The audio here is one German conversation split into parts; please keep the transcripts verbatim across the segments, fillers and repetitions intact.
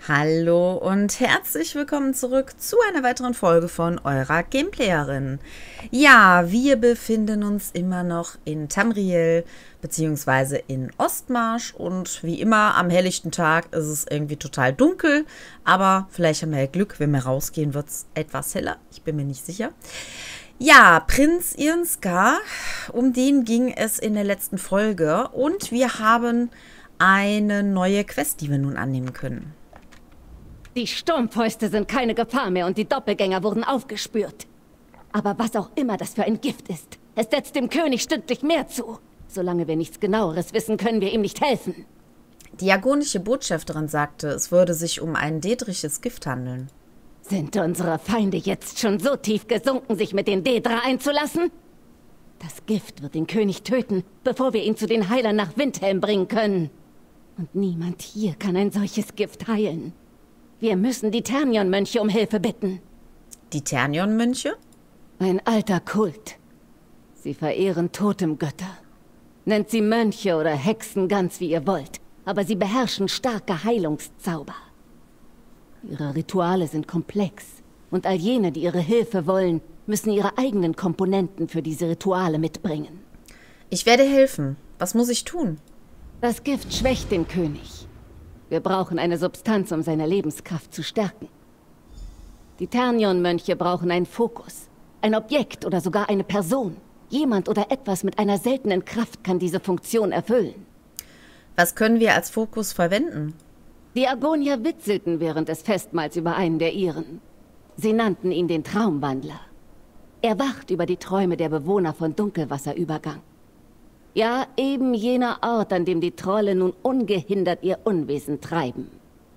Hallo und herzlich willkommen zurück zu einer weiteren Folge von eurer Gameplayerin. Ja, wir befinden uns immer noch in Tamriel beziehungsweise in Ostmarsch und wie immer am helllichten Tag ist es irgendwie total dunkel, aber vielleicht haben wir ja Glück, wenn wir rausgehen, wird es etwas heller, ich bin mir nicht sicher. Ja, Prinz Irnskar, um den ging es in der letzten Folge und wir haben eine neue Quest, die wir nun annehmen können. Die Sturmfäuste sind keine Gefahr mehr und die Doppelgänger wurden aufgespürt. Aber was auch immer das für ein Gift ist, es setzt dem König stündlich mehr zu. Solange wir nichts Genaueres wissen, können wir ihm nicht helfen. Die agonische Botschafterin sagte, es würde sich um ein dedrisches Gift handeln. Sind unsere Feinde jetzt schon so tief gesunken, sich mit den Dedra einzulassen? Das Gift wird den König töten, bevor wir ihn zu den Heilern nach Windhelm bringen können. Und niemand hier kann ein solches Gift heilen. Wir müssen die Ternion-Mönche um Hilfe bitten. Die Ternion-Mönche? Ein alter Kult. Sie verehren Totemgötter. Nennt sie Mönche oder Hexen, ganz wie ihr wollt. Aber sie beherrschen starke Heilungszauber. Ihre Rituale sind komplex. Und all jene, die ihre Hilfe wollen, müssen ihre eigenen Komponenten für diese Rituale mitbringen. Ich werde helfen. Was muss ich tun? Das Gift schwächt den König. Wir brauchen eine Substanz, um seine Lebenskraft zu stärken. Die Ternion-Mönche brauchen einen Fokus. Ein Objekt oder sogar eine Person. Jemand oder etwas mit einer seltenen Kraft kann diese Funktion erfüllen. Was können wir als Fokus verwenden? Die Argonier witzelten während des Festmahls über einen der ihren. Sie nannten ihn den Traumwandler. Er wacht über die Träume der Bewohner von Dunkelwasserübergang. Ja, eben jener Ort, an dem die Trolle nun ungehindert ihr Unwesen treiben.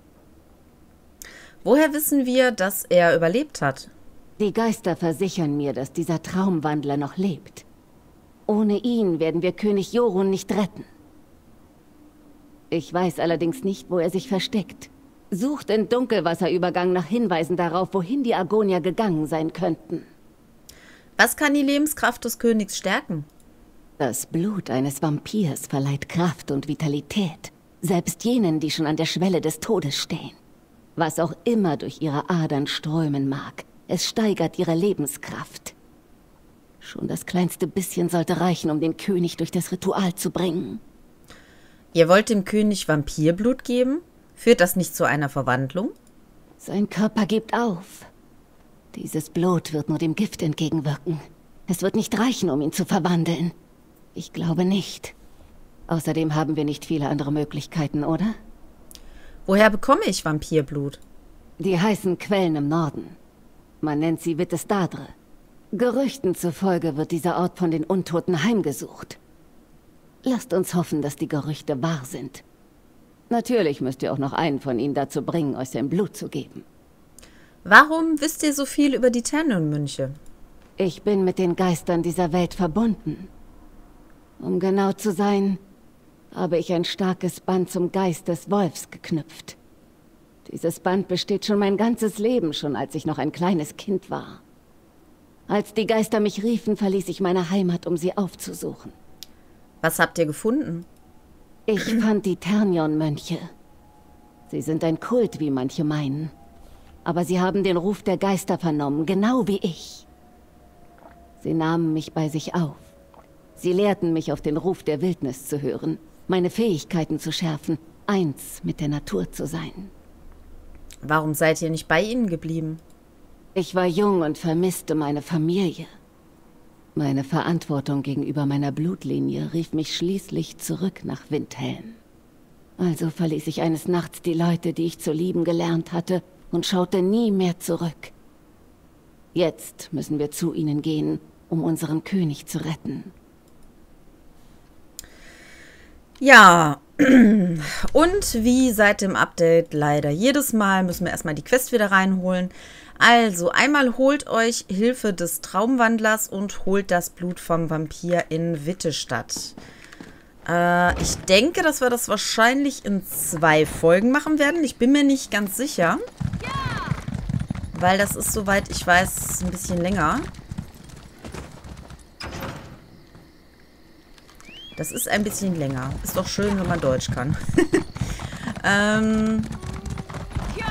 Woher wissen wir, dass er überlebt hat? Die Geister versichern mir, dass dieser Traumwandler noch lebt. Ohne ihn werden wir König Jorun nicht retten. Ich weiß allerdings nicht, wo er sich versteckt. Sucht in Dunkelwasserübergang nach Hinweisen darauf, wohin die Argonier gegangen sein könnten. Was kann die Lebenskraft des Königs stärken? Das Blut eines Vampirs verleiht Kraft und Vitalität, selbst jenen, die schon an der Schwelle des Todes stehen. Was auch immer durch ihre Adern strömen mag, es steigert ihre Lebenskraft. Schon das kleinste bisschen sollte reichen, um den König durch das Ritual zu bringen. Ihr wollt dem König Vampirblut geben? Führt das nicht zu einer Verwandlung? Sein Körper gibt auf. Dieses Blut wird nur dem Gift entgegenwirken. Es wird nicht reichen, um ihn zu verwandeln. Ich glaube nicht. Außerdem haben wir nicht viele andere Möglichkeiten, oder? Woher bekomme ich Vampirblut? Die heißen Quellen im Norden. Man nennt sie Vittesdadre. Gerüchten zufolge wird dieser Ort von den Untoten heimgesucht. Lasst uns hoffen, dass die Gerüchte wahr sind. Natürlich müsst ihr auch noch einen von ihnen dazu bringen, euch sein Blut zu geben. Warum wisst ihr so viel über die Ternion-Mönche? Ich bin mit den Geistern dieser Welt verbunden. Um genau zu sein, habe ich ein starkes Band zum Geist des Wolfs geknüpft. Dieses Band besteht schon mein ganzes Leben, schon als ich noch ein kleines Kind war. Als die Geister mich riefen, verließ ich meine Heimat, um sie aufzusuchen. Was habt ihr gefunden? Ich fand die Ternion-Mönche. Sie sind ein Kult, wie manche meinen. Aber sie haben den Ruf der Geister vernommen, genau wie ich. Sie nahmen mich bei sich auf. Sie lehrten mich, auf den Ruf der Wildnis zu hören, meine Fähigkeiten zu schärfen, eins mit der Natur zu sein. Warum seid ihr nicht bei ihnen geblieben? Ich war jung und vermisste meine Familie. Meine Verantwortung gegenüber meiner Blutlinie rief mich schließlich zurück nach Windhelm. Also verließ ich eines Nachts die Leute, die ich zu lieben gelernt hatte, und schaute nie mehr zurück. Jetzt müssen wir zu ihnen gehen, um unseren König zu retten. Ja, und wie seit dem Update leider jedes Mal, müssen wir erstmal die Quest wieder reinholen. Also, einmal holt euch Hilfe des Traumwandlers und holt das Blut vom Vampir in Wittestadt. Äh, ich denke, dass wir das wahrscheinlich in zwei Folgen machen werden. Ich bin mir nicht ganz sicher. Weil das ist, soweit ich weiß, ein bisschen länger. Das ist ein bisschen länger. Ist doch schön, wenn man Deutsch kann. ähm...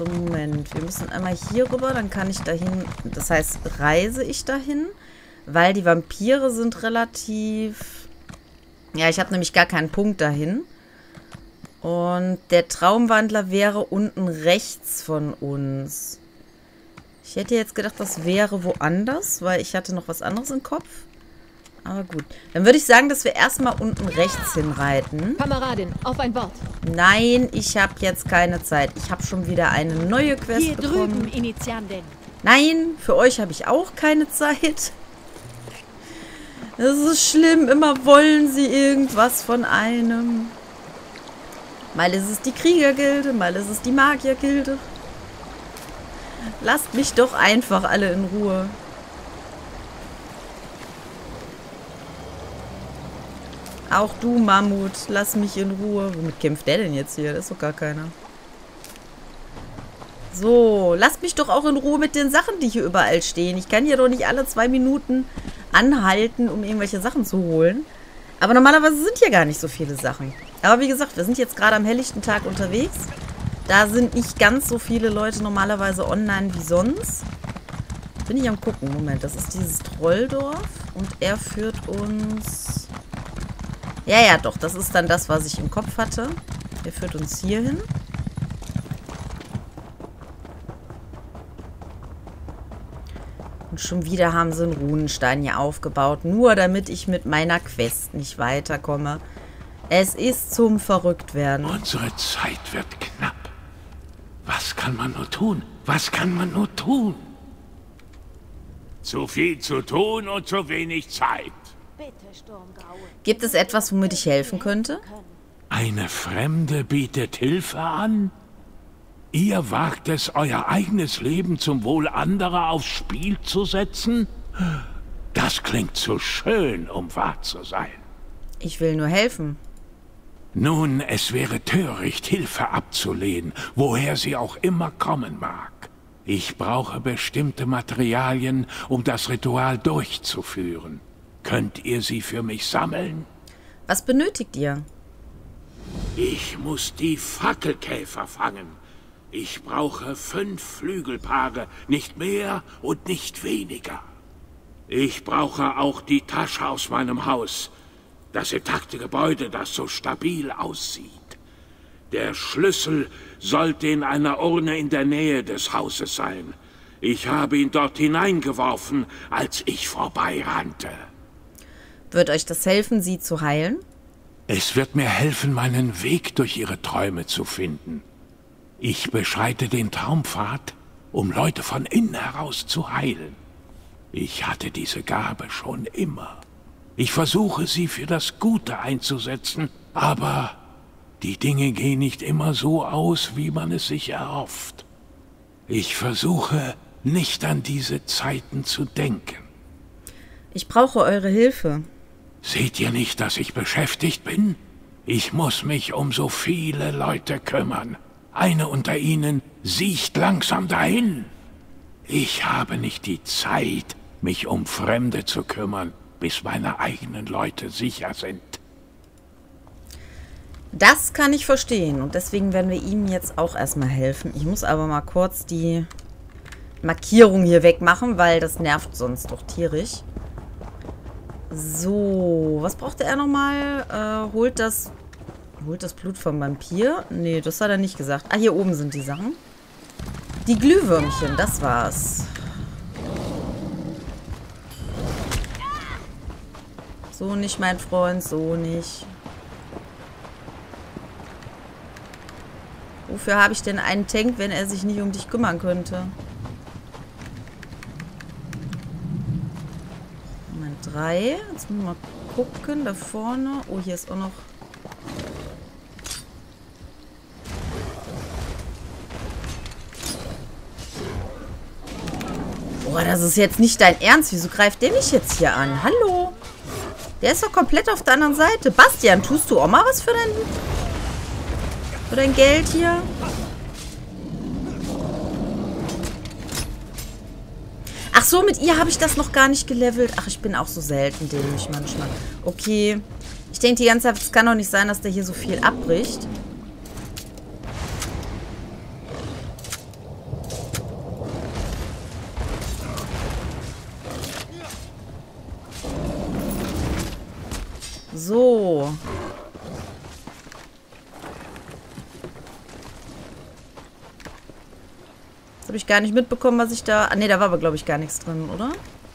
So, Moment. Wir müssen einmal hier rüber, dann kann ich dahin. Das heißt, reise ich dahin, weil die Vampire sind relativ... Ja, ich habe nämlich gar keinen Punkt dahin. Und der Traumwandler wäre unten rechts von uns. Ich hätte jetzt gedacht, das wäre woanders, weil ich hatte noch was anderes im Kopf. Aber gut. Dann würde ich sagen, dass wir erstmal unten rechts hinreiten. Kameradin, auf ein Wort. Nein, ich habe jetzt keine Zeit. Ich habe schon wieder eine neue Quest Hier bekommen. drüben, Initiandin. Nein, für euch habe ich auch keine Zeit. Das ist schlimm. Immer wollen sie irgendwas von einem. Mal ist es die Kriegergilde, mal ist es die Magiergilde. Lasst mich doch einfach alle in Ruhe. Auch du, Mammut, lass mich in Ruhe. Womit kämpft der denn jetzt hier? Da ist doch gar keiner. So, lasst mich doch auch in Ruhe mit den Sachen, die hier überall stehen. Ich kann hier doch nicht alle zwei Minuten anhalten, um irgendwelche Sachen zu holen. Aber normalerweise sind hier gar nicht so viele Sachen. Aber wie gesagt, wir sind jetzt gerade am helllichten Tag unterwegs. Da sind nicht ganz so viele Leute normalerweise online wie sonst. Bin ich am gucken. Moment, das ist dieses Trolldorf. Und er führt uns... Ja, ja, doch. Das ist dann das, was ich im Kopf hatte. Er führt uns hier hin. Und schon wieder haben sie einen Runenstein hier aufgebaut. Nur damit ich mit meiner Quest nicht weiterkomme. Es ist zum Verrücktwerden. Unsere Zeit wird knapp. Was kann man nur tun? Was kann man nur tun? Zu viel zu tun und zu wenig Zeit. Gibt es etwas, womit ich helfen könnte? Eine Fremde bietet Hilfe an? Ihr wagt es, euer eigenes Leben zum Wohl anderer aufs Spiel zu setzen? Das klingt zu schön, um wahr zu sein. Ich will nur helfen. Nun, es wäre töricht, Hilfe abzulehnen, woher sie auch immer kommen mag. Ich brauche bestimmte Materialien, um das Ritual durchzuführen. Könnt ihr sie für mich sammeln? Was benötigt ihr? Ich muss die Fackelkäfer fangen. Ich brauche fünf Flügelpaare, nicht mehr und nicht weniger. Ich brauche auch die Tasche aus meinem Haus. Das intakte Gebäude, das so stabil aussieht. Der Schlüssel sollte in einer Urne in der Nähe des Hauses sein. Ich habe ihn dort hineingeworfen, als ich vorbeirannte. Wird euch das helfen, sie zu heilen? Es wird mir helfen, meinen Weg durch ihre Träume zu finden. Ich beschreite den Traumpfad, um Leute von innen heraus zu heilen. Ich hatte diese Gabe schon immer. Ich versuche, sie für das Gute einzusetzen, aber die Dinge gehen nicht immer so aus, wie man es sich erhofft. Ich versuche, nicht an diese Zeiten zu denken. Ich brauche eure Hilfe. Seht ihr nicht, dass ich beschäftigt bin? Ich muss mich um so viele Leute kümmern. Eine unter ihnen siecht langsam dahin. Ich habe nicht die Zeit, mich um Fremde zu kümmern, bis meine eigenen Leute sicher sind. Das kann ich verstehen. Und deswegen werden wir ihm jetzt auch erstmal helfen. Ich muss aber mal kurz die Markierung hier wegmachen, weil das nervt sonst doch tierisch. So, was brauchte er nochmal? Äh, holt das... Holt das Blut vom Vampir? Nee, das hat er nicht gesagt. Ah, hier oben sind die Sachen. Die Glühwürmchen, das war's. So nicht, mein Freund, so nicht. Wofür habe ich denn einen Tank, wenn er sich nicht um dich kümmern könnte? Moment, drei. Jetzt müssen wir mal gucken, da vorne. Oh, hier ist auch noch... Boah, das ist jetzt nicht dein Ernst. Wieso greift der mich jetzt hier an? Hallo? Der ist doch komplett auf der anderen Seite. Bastian, tust du auch mal was für dein, für dein Geld hier? Ach so, mit ihr habe ich das noch gar nicht gelevelt. Ach, ich bin auch so selten dämlich manchmal. Okay. Ich denke die ganze Zeit, es kann doch nicht sein, dass der hier so viel abbricht. So. Das habe ich gar nicht mitbekommen, was ich da... Ah, ne, da war aber, glaube ich, gar nichts drin, oder?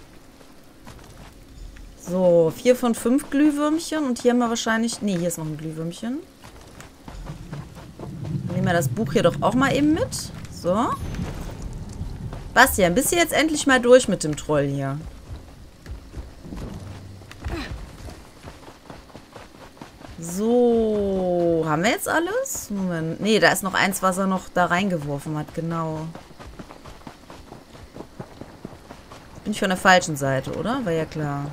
So, vier von fünf Glühwürmchen. Und hier haben wir wahrscheinlich... Ne, hier ist noch ein Glühwürmchen. Dann nehmen wir das Buch hier doch auch mal eben mit. So. Bastian, bist du jetzt endlich mal durch mit dem Troll hier? So, haben wir jetzt alles? Moment. Nee, da ist noch eins, was er noch da reingeworfen hat, genau. Bin ich von der falschen Seite, oder? War ja klar.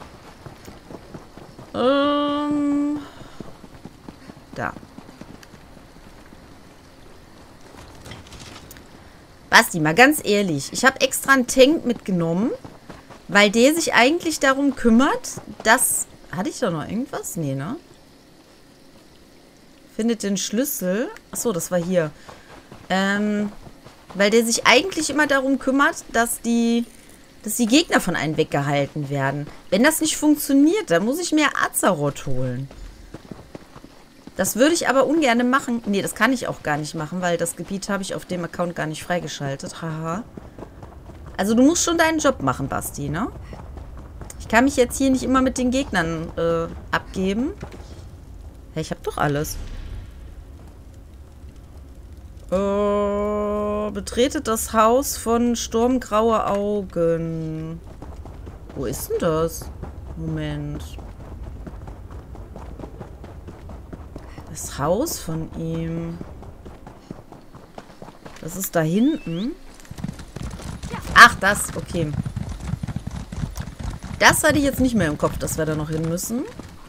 Ähm. Da. Basti, mal ganz ehrlich. Ich habe extra einen Tank mitgenommen, weil der sich eigentlich darum kümmert, dass... Hatte ich da noch irgendwas? Nee, ne? Findet den Schlüssel. Achso, das war hier. Ähm, weil der sich eigentlich immer darum kümmert, dass die, dass die Gegner von einem weggehalten werden. Wenn das nicht funktioniert, dann muss ich mir Azeroth holen. Das würde ich aber ungern machen. Nee, das kann ich auch gar nicht machen, weil das Gebiet habe ich auf dem Account gar nicht freigeschaltet. Haha. Also du musst schon deinen Job machen, Basti, ne? Ich kann mich jetzt hier nicht immer mit den Gegnern äh, abgeben. Hey, ich habe doch alles. Äh, betretet das Haus von Sturmgraue Augen. Wo ist denn das? Moment. Das Haus von ihm. Das ist da hinten. Ach, das. Okay. Das hatte ich jetzt nicht mehr im Kopf, dass wir da noch hin müssen.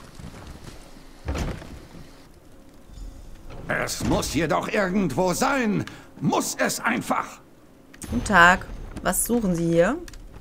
Es muss jedoch irgendwo sein. Muss es einfach. Guten Tag. Was suchen Sie hier?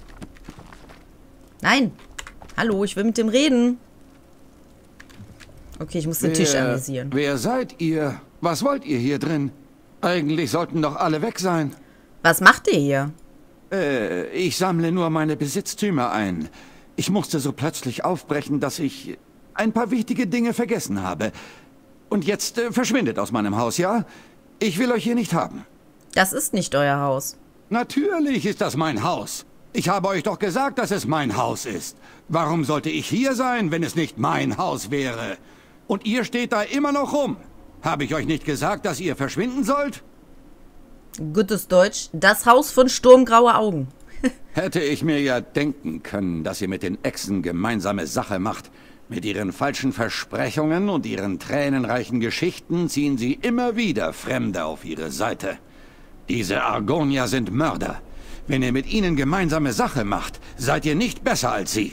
Nein. Hallo, ich will mit dem reden. Okay, ich muss den wer, Tisch analysieren. Wer seid ihr? Was wollt ihr hier drin? Eigentlich sollten doch alle weg sein. Was macht ihr hier? Äh, ich sammle nur meine Besitztümer ein. Ich musste so plötzlich aufbrechen, dass ich ein paar wichtige Dinge vergessen habe. Und jetzt äh, verschwindet aus meinem Haus, ja? Ich will euch hier nicht haben. Das ist nicht euer Haus. Natürlich ist das mein Haus. Ich habe euch doch gesagt, dass es mein Haus ist. Warum sollte ich hier sein, wenn es nicht mein Haus wäre? Und ihr steht da immer noch rum. Habe ich euch nicht gesagt, dass ihr verschwinden sollt? Gutes Deutsch. Das Haus von Sturmgraue Augen. Hätte ich mir ja denken können, dass ihr mit den Echsen gemeinsame Sache macht. Mit ihren falschen Versprechungen und ihren tränenreichen Geschichten ziehen sie immer wieder Fremde auf ihre Seite. Diese Argonier sind Mörder. Wenn ihr mit ihnen gemeinsame Sache macht, seid ihr nicht besser als sie.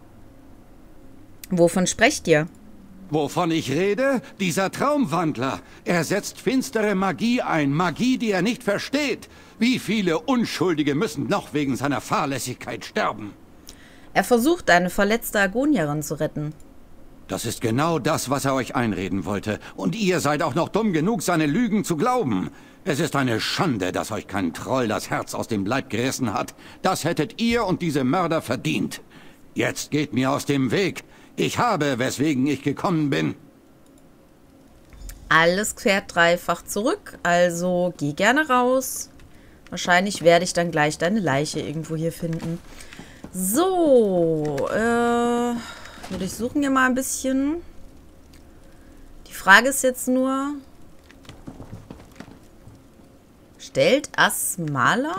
Wovon sprecht ihr? Wovon ich rede? Dieser Traumwandler. Er setzt finstere Magie ein. Magie, die er nicht versteht. Wie viele Unschuldige müssen noch wegen seiner Fahrlässigkeit sterben? Er versucht, eine verletzte Argonierin zu retten. Das ist genau das, was er euch einreden wollte. Und ihr seid auch noch dumm genug, seine Lügen zu glauben. Es ist eine Schande, dass euch kein Troll das Herz aus dem Leib gerissen hat. Das hättet ihr und diese Mörder verdient. Jetzt geht mir aus dem Weg. Ich habe, weswegen ich gekommen bin. Alles kehrt dreifach zurück, also geh gerne raus. Wahrscheinlich werde ich dann gleich deine Leiche irgendwo hier finden. So, äh, wir durchsuchen hier mal ein bisschen. Die Frage ist jetzt nur, stellt Asmala?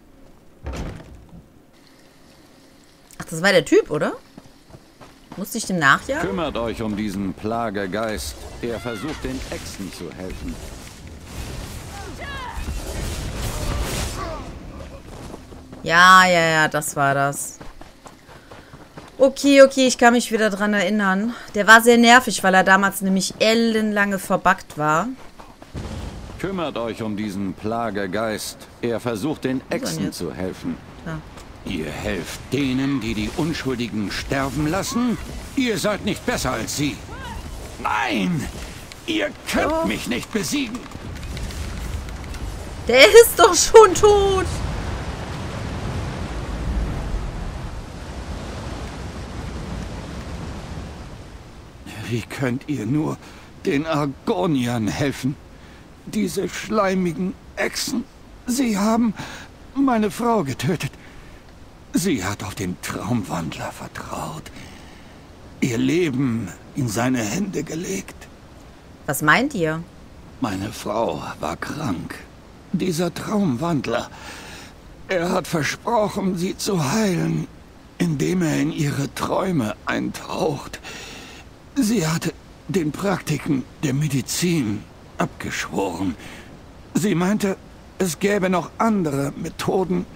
Ach, das war der Typ, oder? Musste ich dem nachjagen? Kümmert euch um diesen Plagegeist. Er versucht, den Echsen zu helfen. Ja, ja, ja, das war das. Okay, okay, ich kann mich wieder dran erinnern. Der war sehr nervig, weil er damals nämlich ellenlange verbuggt war. Kümmert euch um diesen Plagegeist. Er versucht, den Echsen zu helfen. Ja. Ihr helft denen, die die Unschuldigen sterben lassen? Ihr seid nicht besser als sie. Nein! Ihr könnt Oh. mich nicht besiegen. Der ist doch schon tot. Wie könnt ihr nur den Argoniern helfen? Diese schleimigen Echsen, sie haben meine Frau getötet. Sie hat auf den Traumwandler vertraut, ihr Leben in seine Hände gelegt. Was meint ihr? Meine Frau war krank. Dieser Traumwandler, er hat versprochen, sie zu heilen, indem er in ihre Träume eintaucht. Sie hatte den Praktiken der Medizin abgeschworen. Sie meinte, es gäbe noch andere Methoden.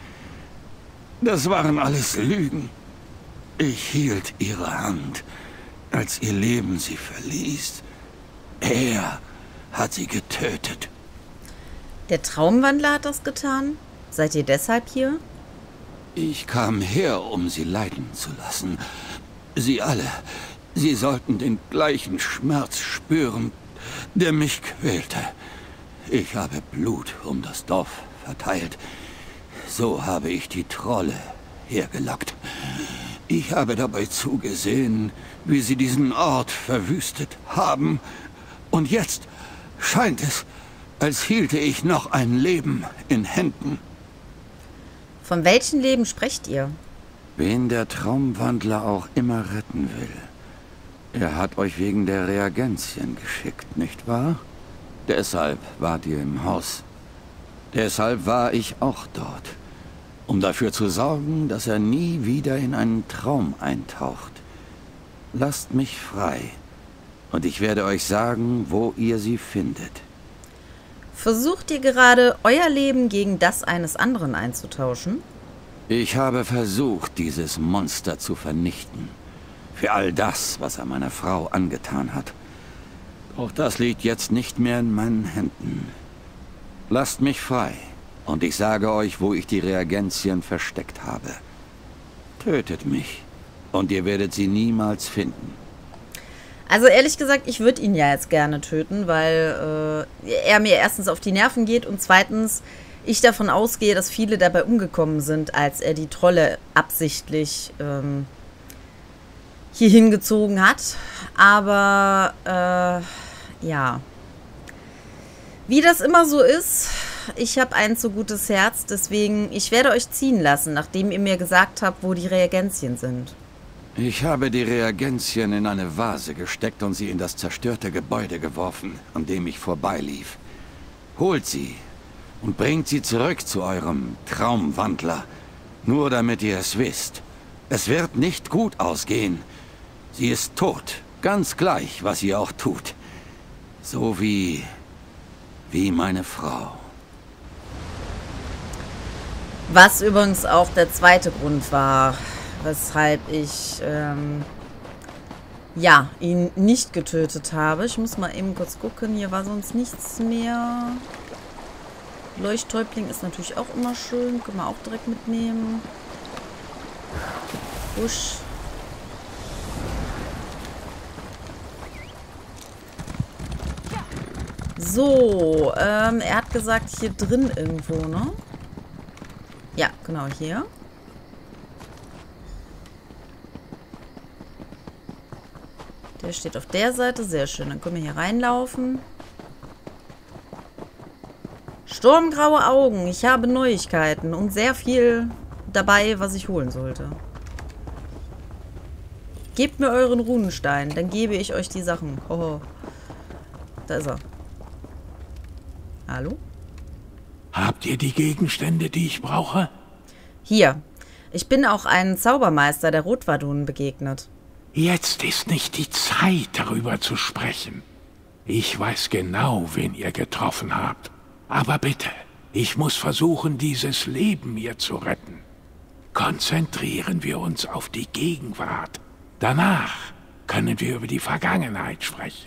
Das waren alles Lügen. Ich hielt ihre Hand, als ihr Leben sie verließ. Er hat sie getötet. Der Traumwandler hat das getan? Seid ihr deshalb hier? Ich kam her, um sie leiden zu lassen. Sie alle, sie sollten den gleichen Schmerz spüren, der mich quälte. Ich habe Blut um das Dorf verteilt. So habe ich die Trolle hergelockt. Ich habe dabei zugesehen, wie sie diesen Ort verwüstet haben. Und jetzt scheint es, als hielte ich noch ein Leben in Händen. Von welchem Leben sprecht ihr? Wen der Traumwandler auch immer retten will. Er hat euch wegen der Reagenzien geschickt, nicht wahr? Deshalb wart ihr im Haus. Deshalb war ich auch dort. Um dafür zu sorgen, dass er nie wieder in einen Traum eintaucht. Lasst mich frei. Und ich werde euch sagen, wo ihr sie findet. Versucht ihr gerade, euer Leben gegen das eines anderen einzutauschen? Ich habe versucht, dieses Monster zu vernichten. Für all das, was er meiner Frau angetan hat. Doch das liegt jetzt nicht mehr in meinen Händen. Lasst mich frei. Und ich sage euch, wo ich die Reagenzien versteckt habe. Tötet mich. Und ihr werdet sie niemals finden. Also ehrlich gesagt, ich würde ihn ja jetzt gerne töten, weil äh, er mir erstens auf die Nerven geht und zweitens ich davon ausgehe, dass viele dabei umgekommen sind, als er die Trolle absichtlich ähm, hier hingezogen hat. Aber äh, ja, wie das immer so ist, ich habe ein zu gutes Herz, deswegen ich werde euch ziehen lassen, nachdem ihr mir gesagt habt, wo die Reagenzien sind. Ich habe die Reagenzien in eine Vase gesteckt und sie in das zerstörte Gebäude geworfen, an dem ich vorbeilief. Holt sie und bringt sie zurück zu eurem Traumwandler. Nur damit ihr es wisst. Es wird nicht gut ausgehen. Sie ist tot, ganz gleich, was ihr auch tut. So wie... wie meine Frau. Was übrigens auch der zweite Grund war, weshalb ich, ähm, ja, ihn nicht getötet habe. Ich muss mal eben kurz gucken. Hier war sonst nichts mehr. Leuchttäubling ist natürlich auch immer schön. Können wir auch direkt mitnehmen. Busch. So, ähm, er hat gesagt, hier drin irgendwo, ne? Ja, genau, hier. Der steht auf der Seite. Sehr schön. Dann können wir hier reinlaufen. Sturmgraue Augen. Ich habe Neuigkeiten und sehr viel dabei, was ich holen sollte. Gebt mir euren Runenstein, dann gebe ich euch die Sachen. Hoho. Da ist er. Hallo? Habt ihr die Gegenstände, die ich brauche? Hier. Ich bin auch einem Zaubermeister der Rotwadunen begegnet. Jetzt ist nicht die Zeit, darüber zu sprechen. Ich weiß genau, wen ihr getroffen habt. Aber bitte, ich muss versuchen, dieses Leben hier zu retten. Konzentrieren wir uns auf die Gegenwart. Danach können wir über die Vergangenheit sprechen.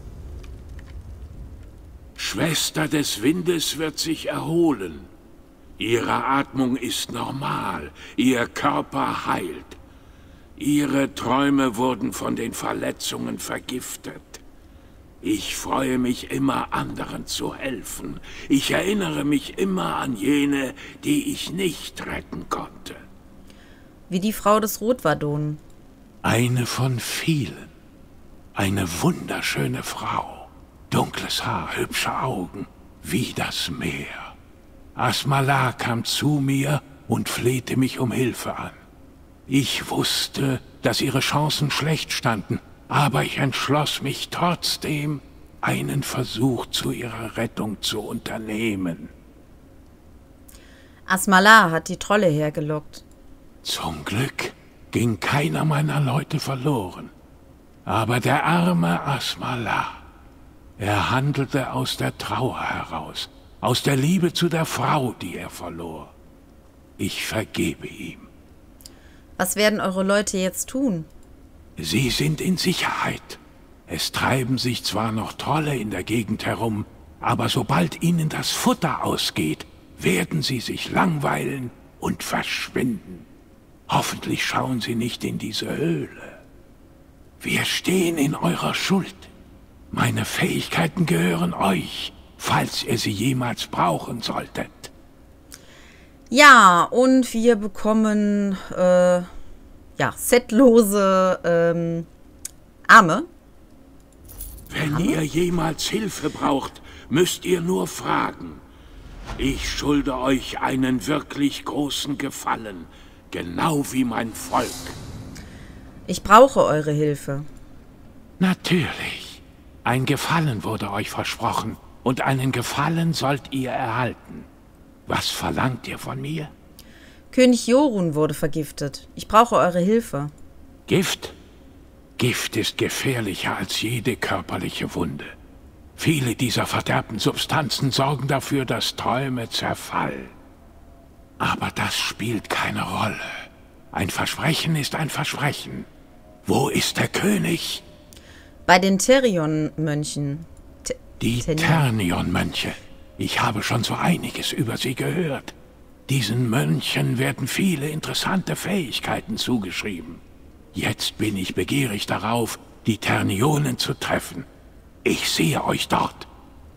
Schwester des Windes wird sich erholen. Ihre Atmung ist normal, Ihr Körper heilt. Ihre Träume wurden von den Verletzungen vergiftet. Ich freue mich immer, anderen zu helfen. Ich erinnere mich immer an jene, die ich nicht retten konnte. Wie die Frau des Rotwadon. Eine von vielen. Eine wunderschöne Frau. Dunkles Haar, hübsche Augen, wie das Meer. Asmala kam zu mir und flehte mich um Hilfe an. Ich wusste, dass ihre Chancen schlecht standen, aber ich entschloss mich trotzdem, einen Versuch zu ihrer Rettung zu unternehmen. Asmala hat die Trolle hergelockt. Zum Glück ging keiner meiner Leute verloren. Aber der arme Asmala, er handelte aus der Trauer heraus, aus der Liebe zu der Frau, die er verlor. Ich vergebe ihm. Was werden eure Leute jetzt tun? Sie sind in Sicherheit. Es treiben sich zwar noch Trolle in der Gegend herum, aber sobald ihnen das Futter ausgeht, werden sie sich langweilen und verschwinden. Hoffentlich schauen sie nicht in diese Höhle. Wir stehen in eurer Schuld. Meine Fähigkeiten gehören euch, falls ihr sie jemals brauchen solltet. Ja, und wir bekommen äh, ja, setlose ähm, Arme. Wenn Arme? ihr jemals Hilfe braucht, müsst ihr nur fragen. Ich schulde euch einen wirklich großen Gefallen, genau wie mein Volk. Ich brauche eure Hilfe. Natürlich. Ein Gefallen wurde euch versprochen, und einen Gefallen sollt ihr erhalten. Was verlangt ihr von mir? König Jorun wurde vergiftet. Ich brauche eure Hilfe. Gift? Gift ist gefährlicher als jede körperliche Wunde. Viele dieser verderbten Substanzen sorgen dafür, dass Träume zerfallen. Aber das spielt keine Rolle. Ein Versprechen ist ein Versprechen. Wo ist der König? Bei den Therion-Mönchen. T Die Ternion-Mönche. Ich habe schon so einiges über sie gehört. Diesen Mönchen werden viele interessante Fähigkeiten zugeschrieben. Jetzt bin ich begierig darauf, die Ternionen zu treffen. Ich sehe euch dort.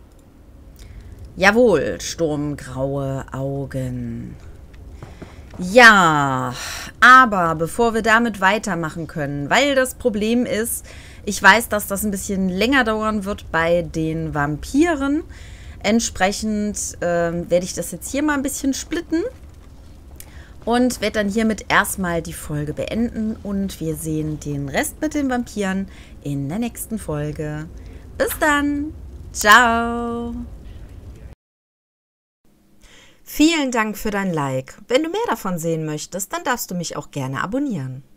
Jawohl, sturmgraue Augen. Ja, aber bevor wir damit weitermachen können, weil das Problem ist, ich weiß, dass das ein bisschen länger dauern wird bei den Vampiren. Entsprechend ähm, werde ich das jetzt hier mal ein bisschen splitten und werde dann hiermit erstmal die Folge beenden und wir sehen den Rest mit den Vampiren in der nächsten Folge. Bis dann. Ciao. Vielen Dank für dein Like. Wenn du mehr davon sehen möchtest, dann darfst du mich auch gerne abonnieren.